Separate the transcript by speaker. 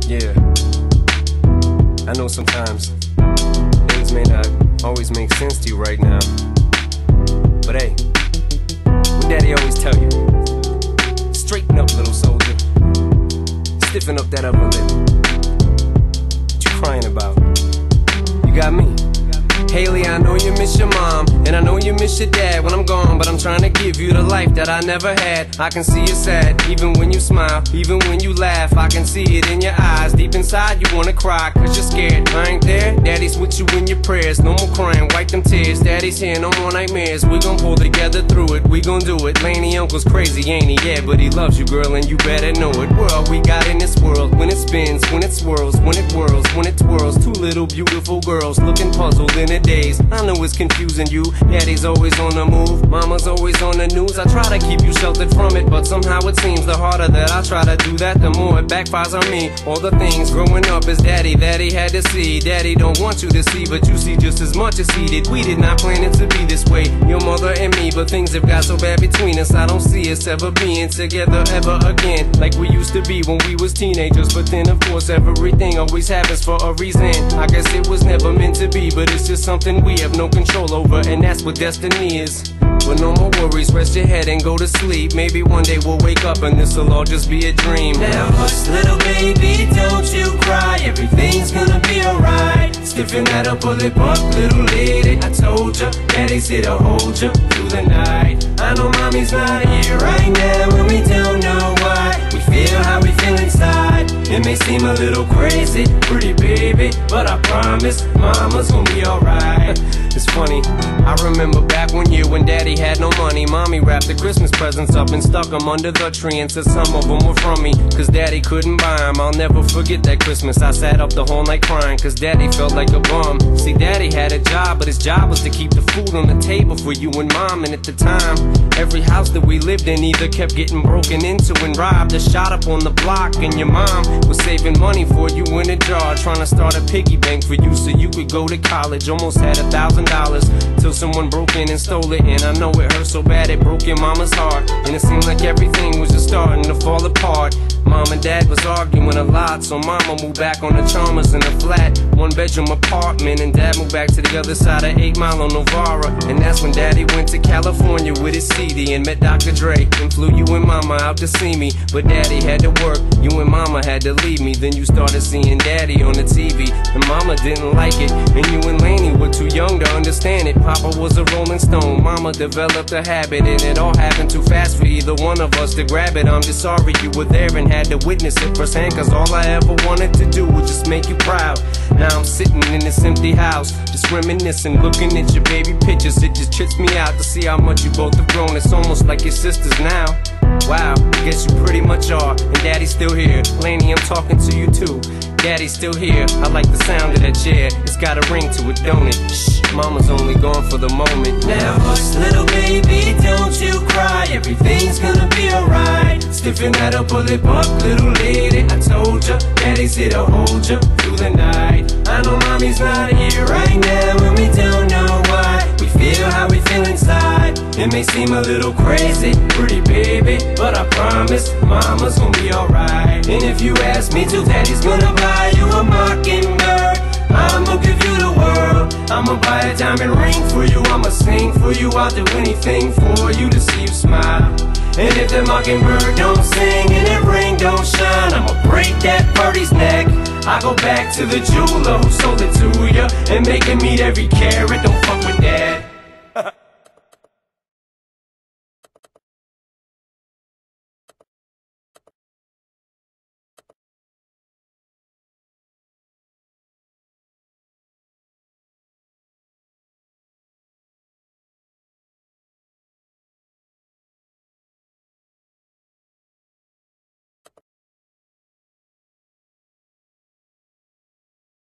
Speaker 1: Yeah, I know sometimes things may not always make sense to you right now, but hey, what Daddy always tell you: straighten up, little soldier, stiffen up that upper lip. What you crying about? You got me. Haley, I know you miss your mom, and I know you miss your dad when I'm gone, but I'm trying to give you the life that I never had. I can see you sad, even when you smile, even when you laugh. I can see it in your eyes, deep inside you wanna cry, cause you're scared. I ain't there, Daddy's with you in your prayers. No more crying, wipe them tears. Daddy's here, no more nightmares. We gon' pull together through it, we gon' do it. Laney uncle's crazy, ain't he? Yeah, but he loves you, girl, and you better know it. We're all we got in this world. When it spins, when it swirls, when it whirls, when it twirls. Two little beautiful girls looking puzzled in a daze. I know it's confusing you. Daddy's always on the move, mama's always on the news. I try to keep you sheltered from it, but somehow it seems the harder that I try to do that, the more it backfires on me. All the things growing up as Daddy that he had to see, Daddy don't want you to see, but you see just as much as he did. We did not plan it to be this way, your mother and me, but things have got so bad between us. I don't see us ever being together ever again, like we used to be when we was teenagers. But then of course everything always happens for a reason. I guess it was never meant to be, but it's just something we have no control over, and that's what destiny is. But no more worries, rest your head and go to sleep. Maybe one day we'll wake up and this'll all just be a dream.
Speaker 2: Now hush, little baby, don't you cry. Everything's gonna be alright. Stiffen that upper lip up, little lady. I told ya, Daddy's here to hold ya through the night. I know mommy's not here right now, and we don't know why. We feel how we feel inside. It may seem a little crazy, pretty baby, but I promise mama's gonna be alright.
Speaker 1: It's funny, I remember back one year when Daddy had no money. Mommy wrapped the Christmas presents up and stuck them under the tree and said some of them were from me, cause Daddy couldn't buy them. I'll never forget that Christmas. I sat up the whole night crying, cause Daddy felt like a bum. See, Daddy had a job, but his job was to keep the food on the table for you and Mom. And at the time, every house that we lived in either kept getting broken into and robbed or shot up on the block. And your mom was saving money for you in a jar, trying to start a piggy bank for you so you could go to college. Almost had $1,000 till someone broke in and stole it. And I know it hurt so bad it broke your mama's heart, and it seemed like everything was just starting to fall apart. Mom and Dad was arguing a lot, so Mama moved back on the Chalmers in a flat 1-bedroom apartment, and Dad moved back to the other side of 8 Mile on Novara. And that's when Daddy went to California with his CD and met Dr. Dre and flew you and Mama out to see me. But Daddy had to work, you and Mama had to leave me. Then you started seeing Daddy on the TV, and Mama didn't like it, and you and Laney were too young to understand it. Papa was a Rolling Stone, Mama developed a habit, and it all happened too fast for either one of us to grab it. I'm just sorry you were there and had to witness it firsthand, cause all I ever wanted to do was just make you proud. Now I'm sitting in this empty house, just reminiscing, looking at your baby pictures. It just trips me out to see how much you both have grown. It's almost like your sisters now. Wow, I guess you pretty much are. And Daddy's still here. Laney, I'm talking to you too. Daddy's still here. I like the sound of that chair. It's got a ring to it, don't it? Shh, Mama's only gone for the moment.
Speaker 2: Now hush, little baby, don't you cry. Everything's gonna be alright. Stiffen that upper lip up, little lady. I told ya, Daddy's here to hold ya through the night. I know mommy's not here right now, and we don't know why. We feel how we feel inside. It may seem a little crazy, pretty baby, but I promise mama's gonna be alright. And if you ask me to, Daddy's gonna buy you a mockingbird. I'ma give you the world. I'ma buy a diamond ring for you. I'ma sing for you. I'll do anything for you to see you smile. And if the mockingbird don't sing and that ring don't shine, I'ma break that birdie's neck. I go back to the jeweler who sold it to ya and make him eat every carat. Don't